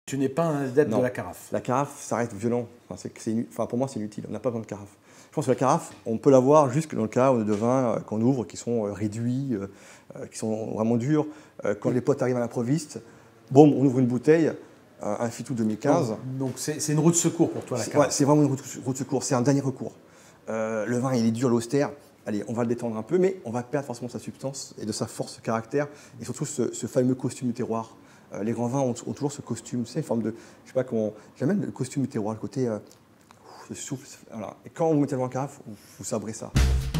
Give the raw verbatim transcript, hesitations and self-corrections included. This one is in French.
Tu n'es pas un adepte Non. de la carafe. La carafe, ça reste violent. Enfin, c'est, c'est inu- enfin, pour moi, c'est inutile. On n'a pas besoin de carafe. Je pense que la carafe, on peut l'avoir juste dans le cas de vins euh, qu'on ouvre, qui sont euh, réduits, euh, euh, qui sont vraiment durs. Euh, quand les potes arrivent à l'improviste, boum, on ouvre une bouteille, un, un Fitou deux mille quinze. Donc donc c'est c'est une roue de secours pour toi, la C'est, ouais, carafe. c'est vraiment une roue de, roue de secours, c'est un dernier recours. Euh, le vin, il est dur, l'austère. Allez, on va le détendre un peu, mais on va perdre forcément sa substance et de sa force, ce caractère, et surtout ce, ce fameux costume du terroir. Euh, les grands vins ont, ont toujours ce costume, tu sais, une forme de, je sais pas comment, j'aime même le costume du terroir, le côté, euh, le souffle, voilà. Et quand vous mettez le vin en carafe, vous, vous sabrez ça.